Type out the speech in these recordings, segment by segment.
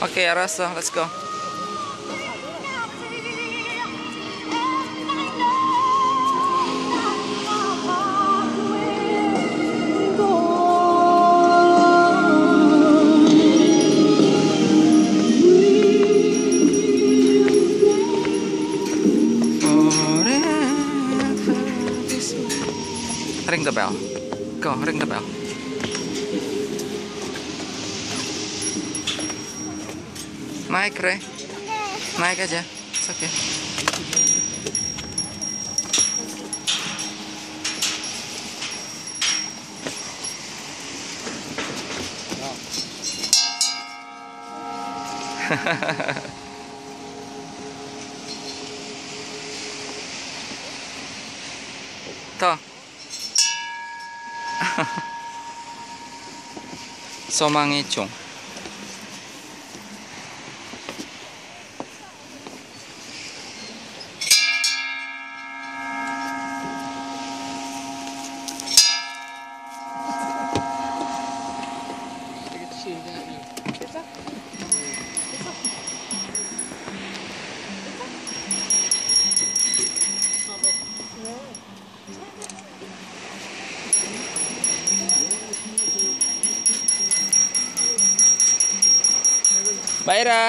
Oke, 알았어. Let's go. Ring the bell. Go, ring the bell. Naik, Re. Naik aja. It's okay. Tuh. Somangicung. Baira.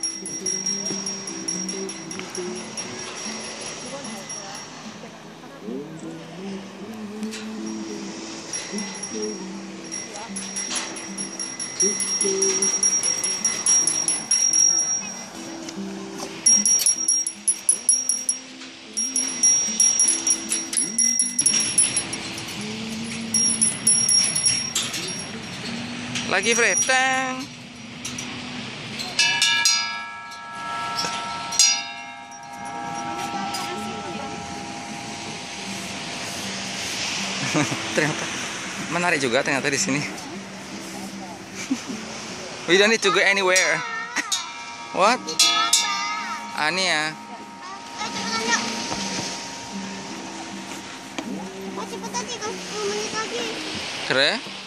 Lagi Fred, tang. Ternyata menarik juga ternyata di sini. We don't need to go anywhere. What? Ani ya. Keren?